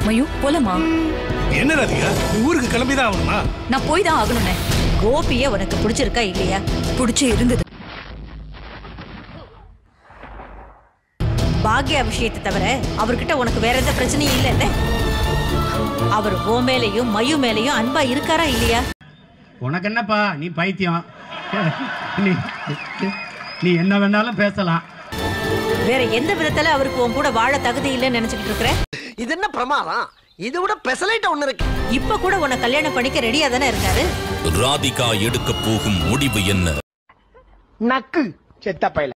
மயூ போலமா? என்ன ராதிகா, ஊருக்கு கிளம்பிதான் ஆகணுமா? நான் போய் தான் ஆகணும்னே. கோபிய உனக்கு பிடிச்சிருக்கா இல்லையா? பிடிச்சி இருந்தது. பாக்யா விஷயத்தை தவிர அவர்கிட்ட உனக்கு வேற எந்த பிரச்சனையும் இல்லைல்ல? அவர் ஓ மேலையும் மயு மேலையும் அன்பா இருக்காரா இல்லையா? உனக்கு என்னப்பா, நீ பைத்தியம். நீ என்ன வேணாலும் பேசலாம். வேற எந்த விதத்துல அவருக்கு உன் கூட வாழ தகுதி இல்லைன்னு நினைச்சுக்கிட்டு இருக்கிற? இது என்ன பிரமாதம்? இதை விட பெசலைட் ஒண்ணு இருக்கு. இப்ப கூட உன்னை கல்யாணம் பண்ணிக்க ரெடியா தானே இருக்காரு. ராதிகா எடுக்க போகும் முடிவு என்ன? நக்கு செத்த பையல.